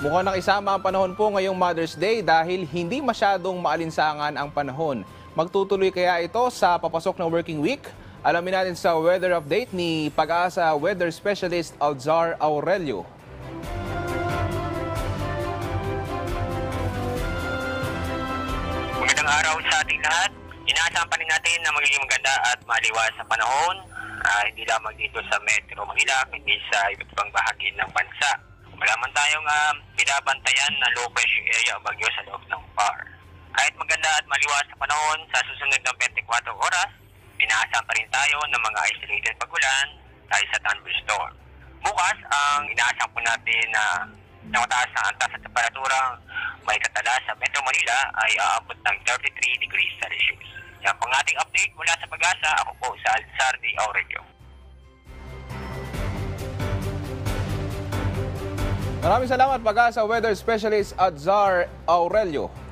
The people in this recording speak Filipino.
Mukhang nakisama ang panahon po ngayong Mother's Day dahil hindi masyadong maalinsangan ang panahon. Magtutuloy kaya ito sa papasok ng working week? Alamin natin sa weather update ni Pag-asa Weather Specialist Alzar Aurelio. Magandang araw sa ating lahat. Inaasahan pa rin natin na magiging maganda at maliwas sa panahon, hindi lamang dito sa Metro Manila, kundi sa iba't ibang bahagi ng bansa. Wala man tayong binabantayan na low pressure area o bagyo sa loob ng PAR. Kahit maganda at maliwas sa panahon, sa susunod ng 24 oras, inaasahan pa rin tayo ng mga isolated pagulan dahil sa thunderstorm. Bukas, ang inaasahan po natin na mataas na antas at temperaturang may katala sa Metro Manila ay aabot ng 33 degrees Celsius. Yan po ang ating update mula sa Pag-asa. Ako po sa Alzar Aurelio. Maraming salamat, Pag-asa Weather Specialist Alzar Aurelio.